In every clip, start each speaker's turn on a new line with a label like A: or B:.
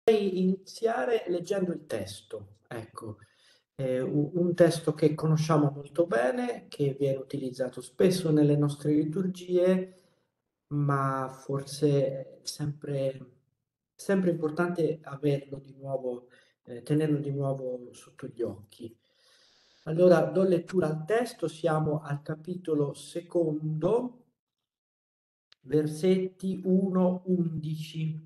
A: iniziare leggendo il testo, ecco, un testo che conosciamo molto bene, che viene utilizzato spesso nelle nostre liturgie, ma forse è sempre importante averlo di nuovo, tenerlo di nuovo sotto gli occhi. Allora, do lettura al testo, siamo al capitolo secondo, versetti 1-11.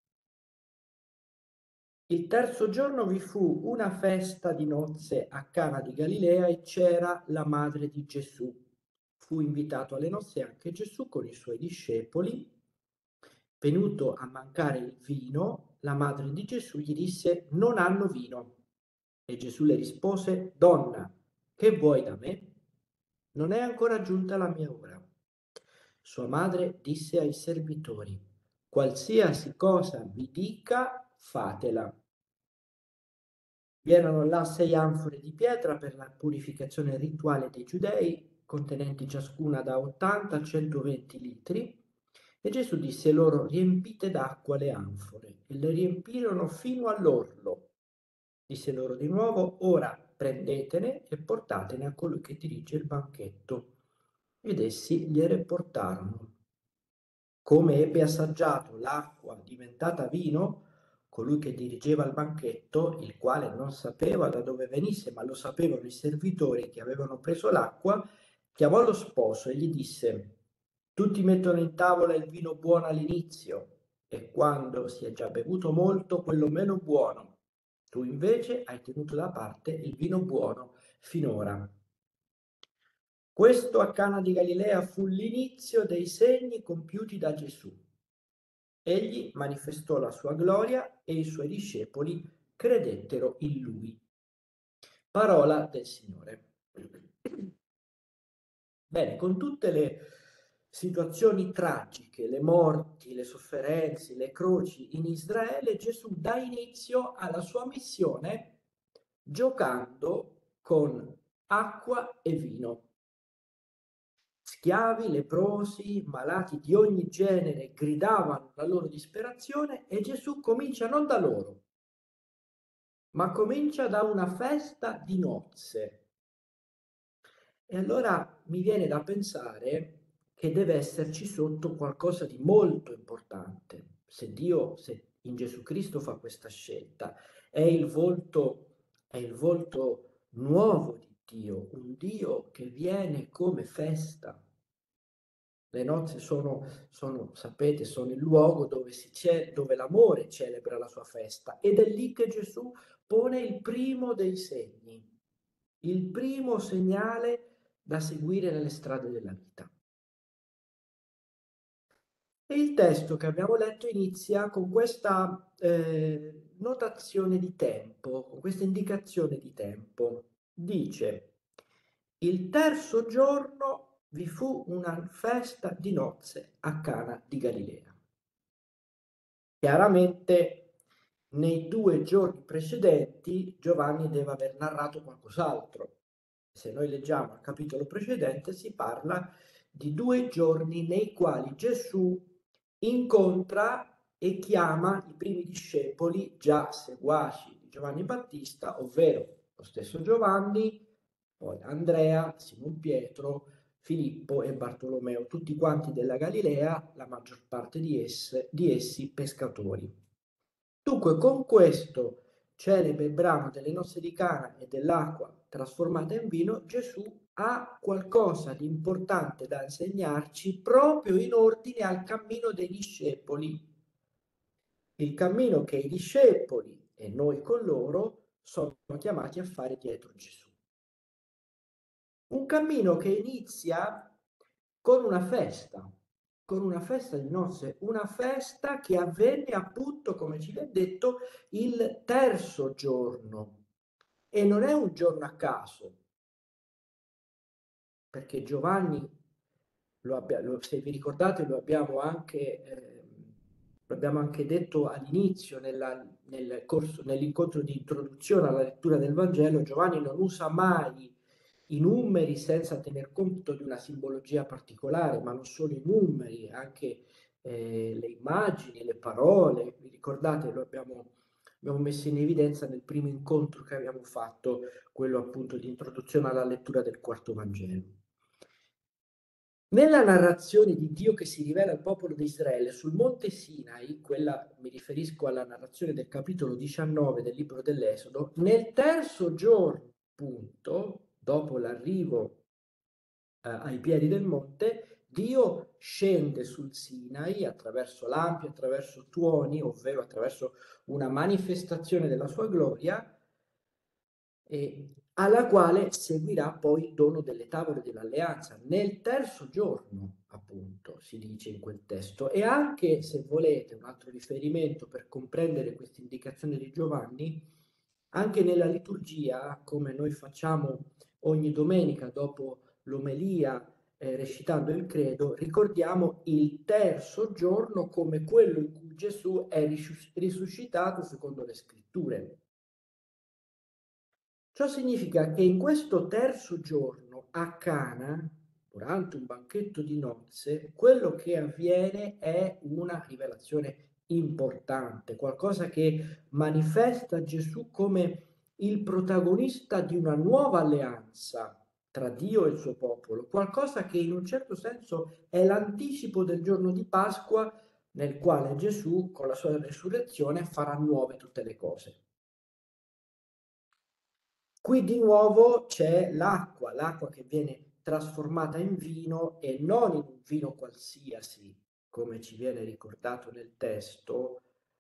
A: Il terzo giorno vi fu una festa di nozze a Cana di Galilea e c'era la madre di Gesù. Fu invitato alle nozze anche Gesù con i suoi discepoli. Venuto a mancare il vino, la madre di Gesù gli disse: Non hanno vino. E Gesù le rispose: Donna, che vuoi da me? Non è ancora giunta la mia ora. Sua madre disse ai servitori: Qualsiasi cosa vi dica, fatela. Vi erano là 6 anfore di pietra per la purificazione rituale dei giudei, contenenti ciascuna da 80 a 120 litri, e Gesù disse loro: riempite d'acqua le anfore, e le riempirono fino all'orlo. Disse loro di nuovo: ora prendetene e portatene a colui che dirige il banchetto. Ed essi gliele portarono. Come ebbe assaggiato l'acqua diventata vino, colui che dirigeva il banchetto, il quale non sapeva da dove venisse, ma lo sapevano i servitori che avevano preso l'acqua, chiamò lo sposo e gli disse: Tutti mettono in tavola il vino buono all'inizio, e quando si è già bevuto molto, quello meno buono. Tu invece hai tenuto da parte il vino buono finora. Questo a Cana di Galilea fu l'inizio dei segni compiuti da Gesù. Egli manifestò la sua gloria e i suoi discepoli credettero in lui. Parola del Signore. Bene, con tutte le situazioni tragiche, le morti, le sofferenze, le croci in Israele, Gesù dà inizio alla sua missione giocando con acqua e vino. Schiavi, leprosi, malati di ogni genere gridavano la loro disperazione e Gesù comincia non da loro, ma comincia da una festa di nozze. E allora mi viene da pensare che deve esserci sotto qualcosa di molto importante. Se in Gesù Cristo fa questa scelta, è il volto nuovo di Dio, un Dio che viene come festa. Le nozze sapete, sono il luogo dove l'amore celebra la sua festa ed è lì che Gesù pone il primo dei segni, il primo segnale da seguire nelle strade della vita. E il testo che abbiamo letto inizia con questa notazione di tempo, con questa indicazione di tempo. Dice: il terzo giorno vi fu una festa di nozze a Cana di Galilea. Chiaramente nei 2 giorni precedenti Giovanni deve aver narrato qualcos'altro. Se noi leggiamo il capitolo precedente si parla di 2 giorni nei quali Gesù incontra e chiama i primi discepoli già seguaci di Giovanni Battista, ovvero lo stesso Giovanni, poi Andrea, Simon Pietro, Filippo e Bartolomeo, tutti quanti della Galilea, la maggior parte di essi pescatori. Dunque, con questo celebre brano delle nozze di Cana e dell'acqua trasformata in vino, Gesù ha qualcosa di importante da insegnarci proprio in ordine al cammino dei discepoli. Il cammino che i discepoli e noi con loro sono chiamati a fare dietro Gesù. Un cammino che inizia con una festa di nozze, una festa che avvenne appunto, come ci viene detto, il terzo giorno. E non è un giorno a caso, perché Giovanni, se vi ricordate, lo abbiamo anche detto all'inizio, nell'incontro di introduzione alla lettura del Vangelo, Giovanni non usa mai i numeri senza tener conto di una simbologia particolare, ma non solo i numeri, anche le immagini, le parole. Vi ricordate, lo abbiamo abbiamo messo in evidenza nel primo incontro che abbiamo fatto, quello appunto di introduzione alla lettura del quarto Vangelo. Nella narrazione di Dio che si rivela al popolo di Israele sul monte Sinai, quella mi riferisco alla narrazione del capitolo 19 del libro dell'Esodo, nel terzo giorno, appunto, dopo l'arrivo ai piedi del monte, Dio scende sul Sinai attraverso lampi, attraverso tuoni, ovvero attraverso una manifestazione della sua gloria, alla quale seguirà poi il dono delle tavole dell'alleanza nel terzo giorno, appunto, si dice in quel testo. E anche, se volete, un altro riferimento per comprendere questa indicazione di Giovanni, anche nella liturgia, come noi facciamo ogni domenica dopo l'omelia, recitando il credo, ricordiamo il terzo giorno come quello in cui Gesù è risuscitato secondo le scritture. Ciò significa che in questo terzo giorno a Cana, durante un banchetto di nozze, quello che avviene è una rivelazione importante, qualcosa che manifesta Gesù come il protagonista di una nuova alleanza tra Dio e il suo popolo, qualcosa che in un certo senso è l'anticipo del giorno di Pasqua nel quale Gesù, con la sua resurrezione, farà nuove tutte le cose. Qui di nuovo c'è l'acqua che viene trasformata in vino e non in un vino qualsiasi, come ci viene ricordato nel testo,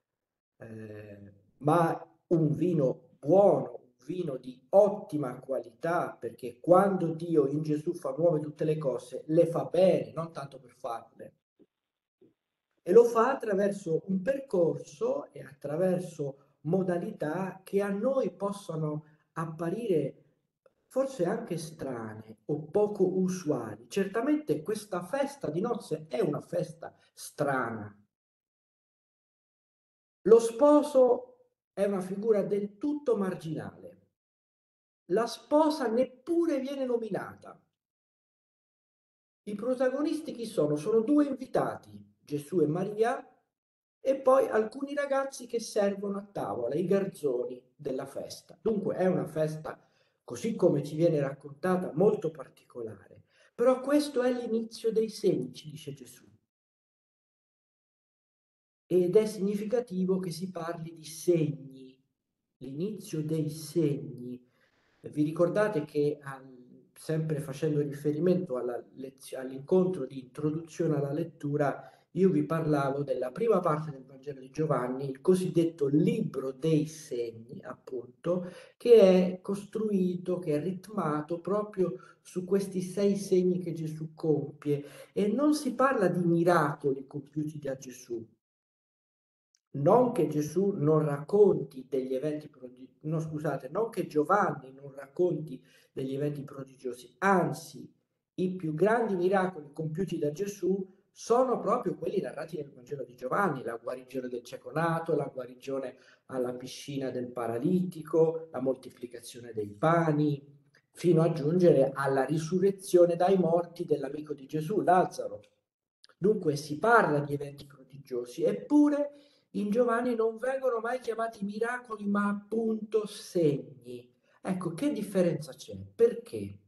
A: ma un vino buono, un vino di ottima qualità, perché quando Dio in Gesù fa nuove tutte le cose, le fa bene, non tanto per farle. E lo fa attraverso un percorso e attraverso modalità che a noi possono apparire forse anche strane o poco usuali. Certamente questa festa di nozze è una festa strana. Lo sposo è una figura del tutto marginale. La sposa neppure viene nominata. I protagonisti chi sono? Sono due invitati, Gesù e Maria, e poi alcuni ragazzi che servono a tavola, i garzoni della festa. Dunque è una festa, così come ci viene raccontata, molto particolare. Però questo è l'inizio dei segni, ci dice Gesù. Ed è significativo che si parli di segni, l'inizio dei segni. Vi ricordate che sempre facendo riferimento all'incontro di introduzione alla lettura, io vi parlavo della prima parte del Vangelo di Giovanni, il cosiddetto libro dei segni, appunto, che è costruito, che è ritmato proprio su questi 6 segni che Gesù compie. E non si parla di miracoli compiuti da Gesù, non che Gesù non racconti degli eventi prodigiosi, no scusate, non che Giovanni non racconti degli eventi prodigiosi, anzi i più grandi miracoli compiuti da Gesù sono proprio quelli narrati nel Vangelo di Giovanni, la guarigione del cieco nato, la guarigione alla piscina del paralitico, la moltiplicazione dei pani, fino a giungere alla risurrezione dai morti dell'amico di Gesù, Lazzaro. Dunque si parla di eventi prodigiosi, eppure in Giovanni non vengono mai chiamati miracoli, ma appunto segni. Ecco, che differenza c'è? Perché?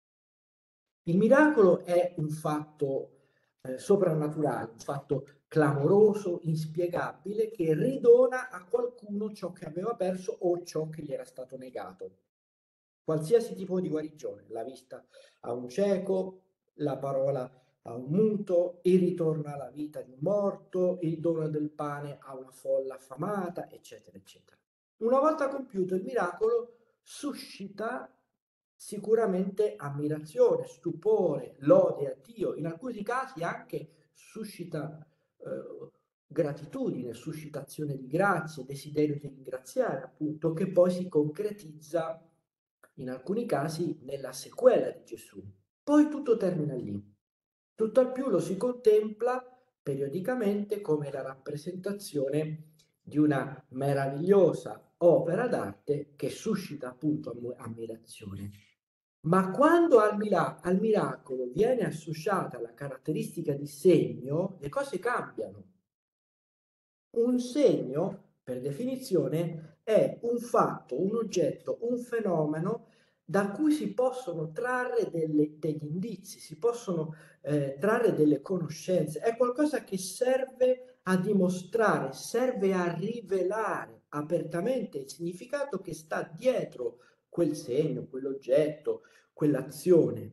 A: Il miracolo è un fatto soprannaturale, un fatto clamoroso, inspiegabile, che ridona a qualcuno ciò che aveva perso o ciò che gli era stato negato. Qualsiasi tipo di guarigione, la vista a un cieco, la parola a un muto, il ritorno alla vita di un morto, il dono del pane a una folla affamata, eccetera, eccetera. Una volta compiuto il miracolo, suscita sicuramente ammirazione, stupore, lode a Dio, in alcuni casi anche suscita gratitudine, suscitazione di grazie, desiderio di ringraziare, appunto, che poi si concretizza in alcuni casi nella sequela di Gesù. Poi tutto termina lì. Tutt'al più lo si contempla periodicamente come la rappresentazione di una meravigliosa opera d'arte che suscita appunto ammirazione. Ma quando al miracolo viene associata la caratteristica di segno, le cose cambiano. Un segno, per definizione, è un fatto, un oggetto, un fenomeno da cui si possono trarre degli indizi, si possono trarre delle conoscenze. È qualcosa che serve a dimostrare, serve a rivelare apertamente il significato che sta dietro quel segno, quell'oggetto, quell'azione.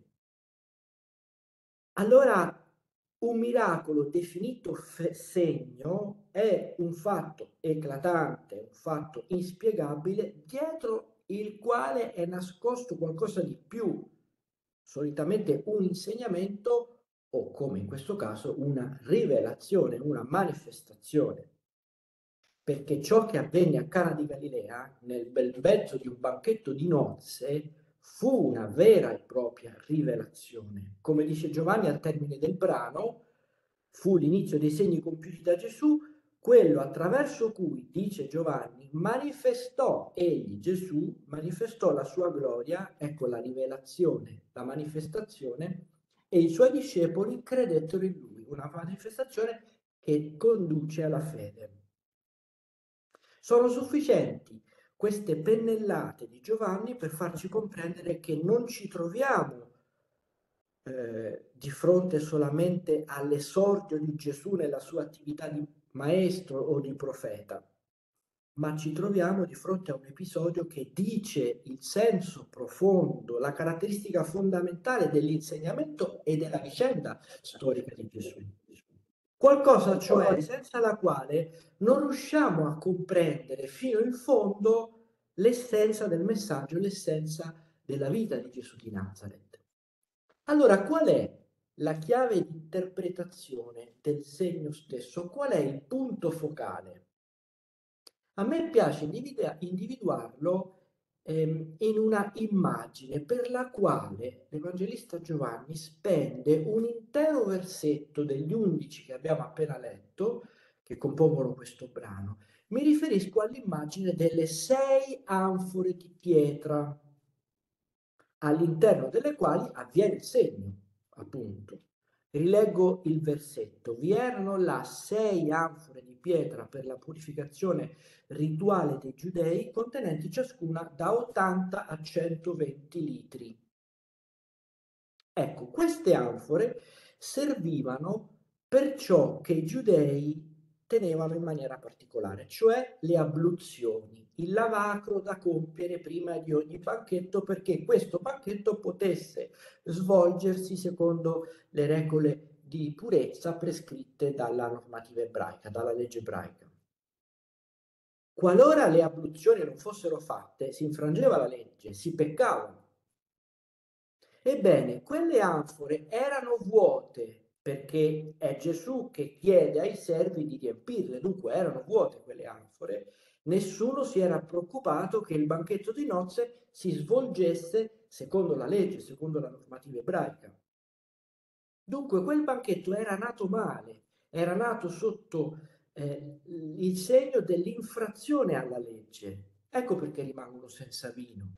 A: Allora, un miracolo definito segno è un fatto eclatante, un fatto inspiegabile, dietro il quale è nascosto qualcosa di più, solitamente un insegnamento o, come in questo caso, una rivelazione, una manifestazione. Perché ciò che avvenne a Cana di Galilea, nel bel mezzo di un banchetto di nozze, fu una vera e propria rivelazione. Come dice Giovanni al termine del brano, fu l'inizio dei segni compiuti da Gesù, quello attraverso cui, dice Giovanni, manifestò egli, Gesù, manifestò la sua gloria, ecco la rivelazione, la manifestazione, e i suoi discepoli credettero in lui, una manifestazione che conduce alla fede. Sono sufficienti queste pennellate di Giovanni per farci comprendere che non ci troviamo di fronte solamente all'esordio di Gesù nella sua attività di maestro o di profeta, ma ci troviamo di fronte a un episodio che dice il senso profondo, la caratteristica fondamentale dell'insegnamento e della vicenda storica di Gesù. Qualcosa, cioè, senza la quale non riusciamo a comprendere fino in fondo l'essenza del messaggio, l'essenza della vita di Gesù di Nazareth. Allora, qual è la chiave di interpretazione del segno stesso? Qual è il punto focale? A me piace individuarlo in una immagine per la quale l'Evangelista Giovanni spende un intero versetto degli 11 che abbiamo appena letto, che compongono questo brano. Mi riferisco all'immagine delle 6 anfore di pietra, all'interno delle quali avviene il segno, appunto. Rileggo il versetto. Vi erano là 6 anfore di pietra per la purificazione rituale dei giudei, contenenti ciascuna da 80 a 120 litri. Ecco, queste anfore servivano per ciò che i giudei tenevano in maniera particolare, cioè le abluzioni, il lavacro da compiere prima di ogni banchetto perché questo banchetto potesse svolgersi secondo le regole di purezza prescritte dalla normativa ebraica, dalla legge ebraica. Qualora le abluzioni non fossero fatte, si infrangeva la legge, si peccava. Ebbene, quelle anfore erano vuote perché è Gesù che chiede ai servi di riempirle, dunque erano vuote quelle anfore. Nessuno si era preoccupato che il banchetto di nozze si svolgesse secondo la legge, secondo la normativa ebraica. Dunque quel banchetto era nato male, era nato sotto il segno dell'infrazione alla legge. Ecco perché rimangono senza vino.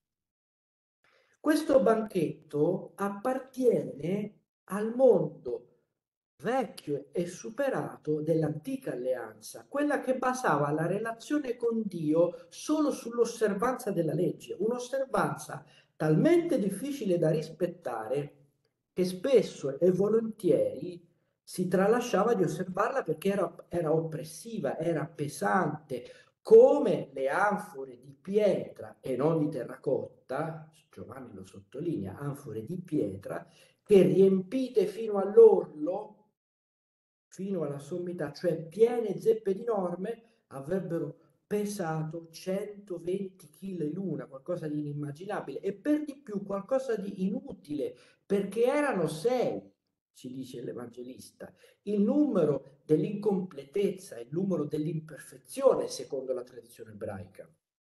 A: Questo banchetto appartiene al mondo vecchio e superato dell'antica alleanza, quella che basava la relazione con Dio solo sull'osservanza della legge, un'osservanza talmente difficile da rispettare che spesso e volentieri si tralasciava di osservarla perché era oppressiva, era pesante, come le anfore di pietra e non di terracotta, Giovanni lo sottolinea, anfore di pietra, che riempite fino all'orlo, fino alla sommità, cioè piene zeppe di norme, avrebbero pesato 120 kg l'una, qualcosa di inimmaginabile, e per di più qualcosa di inutile, perché erano 6, ci dice l'Evangelista, il numero dell'incompletezza, il numero dell'imperfezione secondo la tradizione ebraica.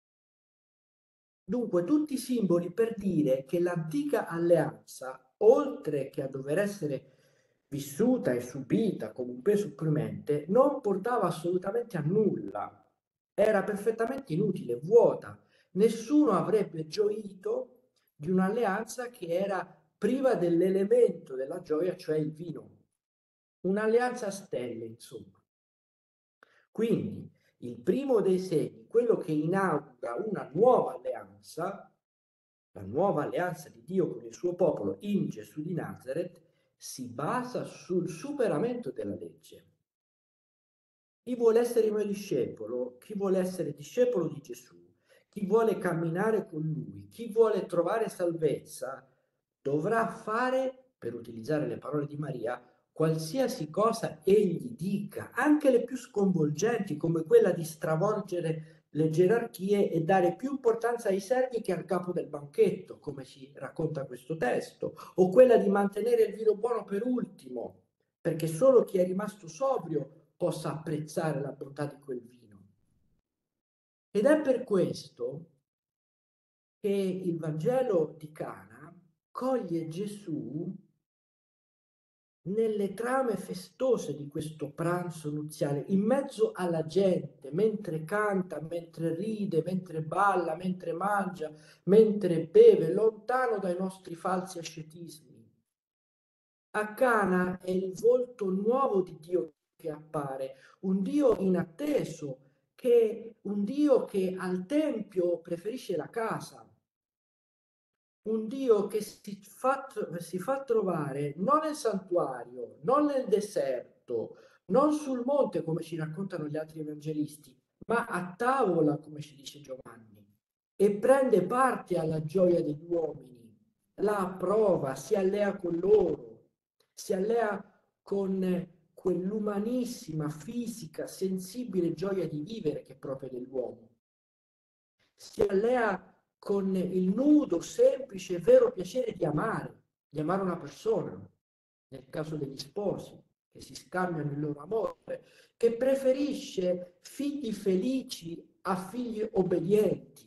A: Dunque, tutti i simboli per dire che l'antica alleanza, oltre che a dover essere vissuta e subita come un peso opprimente, non portava assolutamente a nulla. Era perfettamente inutile, vuota. Nessuno avrebbe gioito di un'alleanza che era priva dell'elemento della gioia, cioè il vino. Un'alleanza a stelle, insomma. Quindi il primo dei segni, quello che inaugura una nuova alleanza, la nuova alleanza di Dio con il suo popolo in Gesù di Nazareth, si basa sul superamento della legge. Chi vuole essere mio discepolo, chi vuole essere discepolo di Gesù, chi vuole camminare con lui, chi vuole trovare salvezza, dovrà fare, per utilizzare le parole di Maria, qualsiasi cosa egli dica, anche le più sconvolgenti, come quella di stravolgere le gerarchie e dare più importanza ai servi che al capo del banchetto, come ci racconta questo testo, o quella di mantenere il vino buono per ultimo, perché solo chi è rimasto sobrio possa apprezzare la bontà di quel vino. Ed è per questo che il Vangelo di Cana coglie Gesù nelle trame festose di questo pranzo nuziale, in mezzo alla gente, mentre canta, mentre ride, mentre balla, mentre mangia, mentre beve, lontano dai nostri falsi ascetismi. A Cana è il volto nuovo di Dio che appare, un Dio inatteso, un Dio che al Tempio preferisce la casa, un Dio che si fa trovare non nel santuario, non nel deserto, non sul monte come ci raccontano gli altri evangelisti, ma a tavola come ci dice Giovanni, e prende parte alla gioia degli uomini, la approva, si allea con loro, si allea con quell'umanissima, fisica, sensibile gioia di vivere che è propria dell'uomo. Si allea con il nudo, semplice e vero piacere di amare una persona, nel caso degli sposi, che si scambiano il loro amore, che preferisce figli felici a figli obbedienti.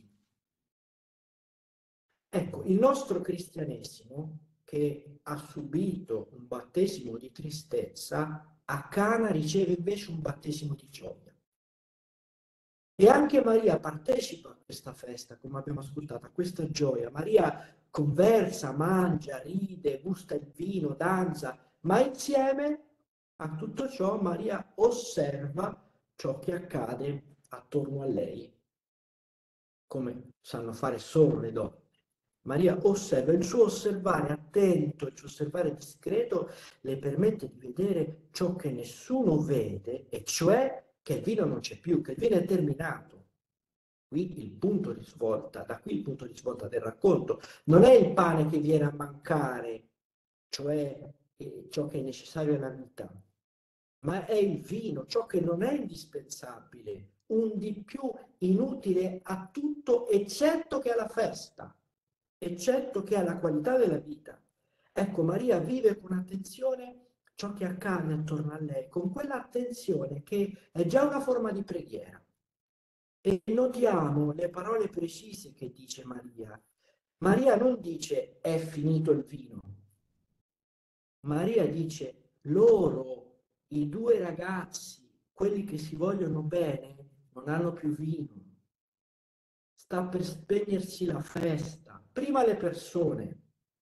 A: Ecco, il nostro cristianesimo, che ha subito un battesimo di tristezza, a Cana riceve invece un battesimo di gioia. E anche Maria partecipa a questa festa, come abbiamo ascoltato, a questa gioia. Maria conversa, mangia, ride, gusta il vino, danza, ma insieme a tutto ciò Maria osserva ciò che accade attorno a lei, come sanno fare solo le donne. Maria osserva, il suo osservare attento, il suo osservare discreto le permette di vedere ciò che nessuno vede, e cioè che il vino non c'è più, che il vino è terminato. Qui il punto di svolta, da qui il punto di svolta del racconto. Non è il pane che viene a mancare, cioè ciò che è necessario alla vita, ma è il vino, ciò che non è indispensabile, un di più inutile a tutto, eccetto che alla festa, eccetto che alla qualità della vita. Ecco, Maria vive con attenzione ciò che accade attorno a lei, con quell'attenzione che è già una forma di preghiera. E notiamo le parole precise che dice Maria. Maria non dice è finito il vino. Maria dice loro, i due ragazzi, quelli che si vogliono bene, non hanno più vino. Sta per spegnersi la festa. Prima le persone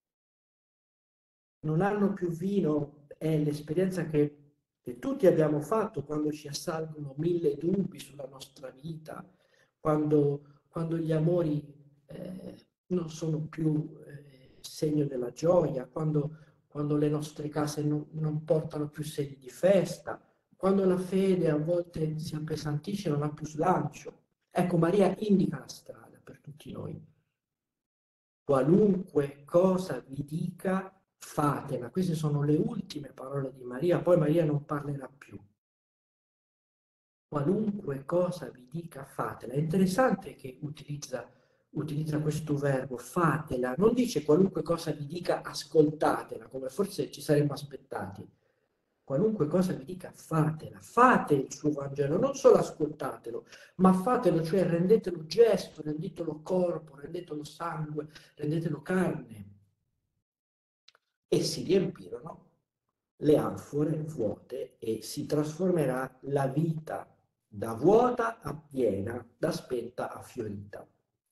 A: non hanno più vino, è l'esperienza che tutti abbiamo fatto quando ci assalgono mille dubbi sulla nostra vita, quando gli amori non sono più segno della gioia, quando le nostre case non portano più segni di festa, quando la fede a volte si appesantisce e non ha più slancio. Ecco, Maria indica la strada per tutti noi. Qualunque cosa vi dica, fatela. Queste sono le ultime parole di Maria, poi Maria non parlerà più. Qualunque cosa vi dica, fatela. È interessante che utilizza questo verbo, fatela. Non dice qualunque cosa vi dica, ascoltatela, come forse ci saremmo aspettati. Qualunque cosa vi dica, fatela. Fate il suo Vangelo, non solo ascoltatelo, ma fatelo, cioè rendetelo gesto, rendetelo corpo, rendetelo sangue, rendetelo carne. E si riempirono le anfore vuote e si trasformerà la vita da vuota a piena, da spenta a fiorita.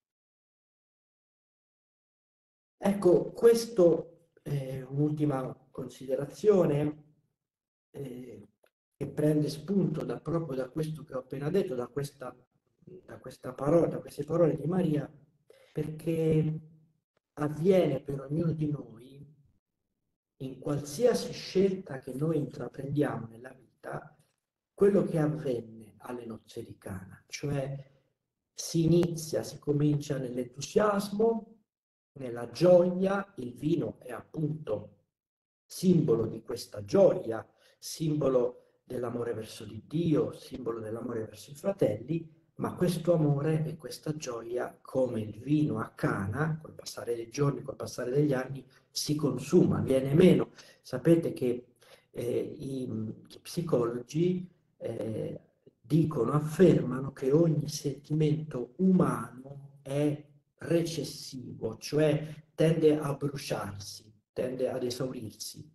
A: Ecco, questo è un'ultima considerazione che che prende spunto proprio da questo che ho appena detto, da questa parola, da queste parole di Maria, perché avviene per ognuno di noi, in qualsiasi scelta che noi intraprendiamo nella vita, quello che avvenne alle nozze di Cana, cioè si comincia nell'entusiasmo, nella gioia, il vino è appunto simbolo di questa gioia, simbolo dell'amore verso di Dio, simbolo dell'amore verso i fratelli, ma questo amore e questa gioia, come il vino a Cana, col passare dei giorni, col passare degli anni, si consuma, viene meno. Sapete che i psicologi dicono, affermano che ogni sentimento umano è recessivo, cioè tende a bruciarsi, tende ad esaurirsi.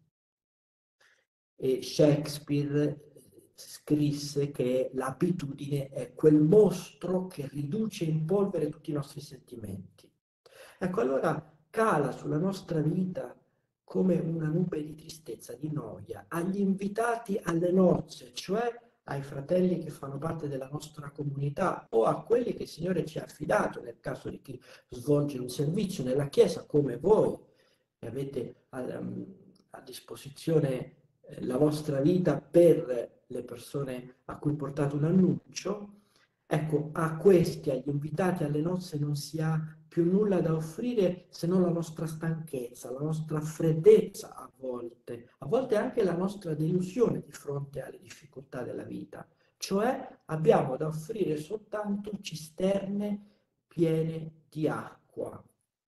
A: E Shakespeare scrisse che l'abitudine è quel mostro che riduce in polvere tutti i nostri sentimenti. Ecco, allora cala sulla nostra vita come una nube di tristezza, di noia, agli invitati alle nozze, cioè ai fratelli che fanno parte della nostra comunità o a quelli che il Signore ci ha affidato nel caso di chi svolge un servizio nella Chiesa come voi, che avete a disposizione la vostra vita per le persone a cui portate un annuncio. Ecco, a questi, agli invitati alle nozze, non si ha più nulla da offrire se non la nostra stanchezza, la nostra freddezza a volte anche la nostra delusione di fronte alle difficoltà della vita. Cioè abbiamo da offrire soltanto cisterne piene di acqua.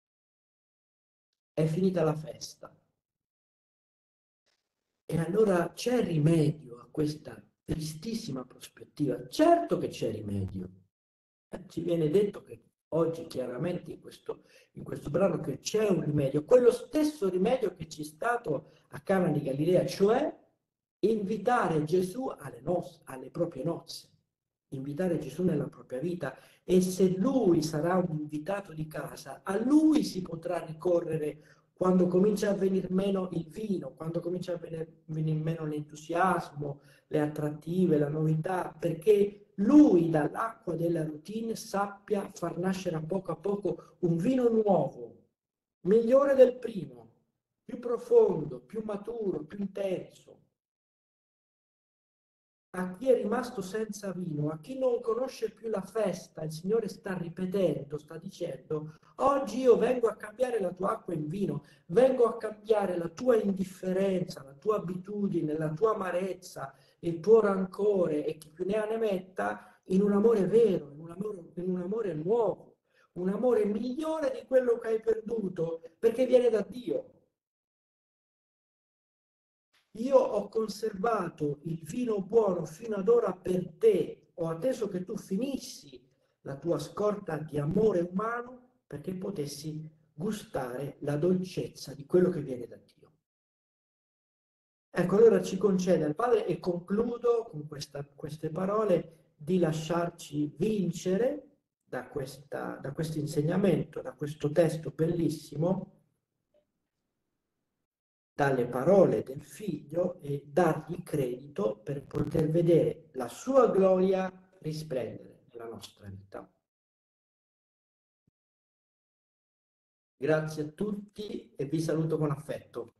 A: È finita la festa. E allora c'è rimedio a questa tristissima prospettiva? Certo che c'è rimedio. Ci viene detto che oggi chiaramente in questo brano che c'è un rimedio, quello stesso rimedio che ci è stato a Cana di Galilea, cioè invitare Gesù alle proprie nozze, invitare Gesù nella propria vita. E se lui sarà un invitato di casa, a lui si potrà ricorrere quando comincia a venire meno il vino, quando comincia a venire meno l'entusiasmo, le attrattive, la novità, perché lui dall'acqua della routine sappia far nascere a poco un vino nuovo, migliore del primo, più profondo, più maturo, più intenso. A chi è rimasto senza vino, a chi non conosce più la festa, il Signore sta ripetendo, sta dicendo, oggi io vengo a cambiare la tua acqua in vino, vengo a cambiare la tua indifferenza, la tua abitudine, la tua amarezza, il tuo rancore e chi più ne ha ne metta in un amore vero, in un amore nuovo, un amore migliore di quello che hai perduto, perché viene da Dio. Io ho conservato il vino buono fino ad ora per te, ho atteso che tu finissi la tua scorta di amore umano perché potessi gustare la dolcezza di quello che viene da Dio. Ecco, allora ci concede al Padre, e concludo con queste parole, di lasciarci vincere da questo insegnamento, da questo testo bellissimo, dalle parole del figlio e dargli credito per poter vedere la sua gloria risplendere nella nostra vita. Grazie a tutti e vi saluto con affetto.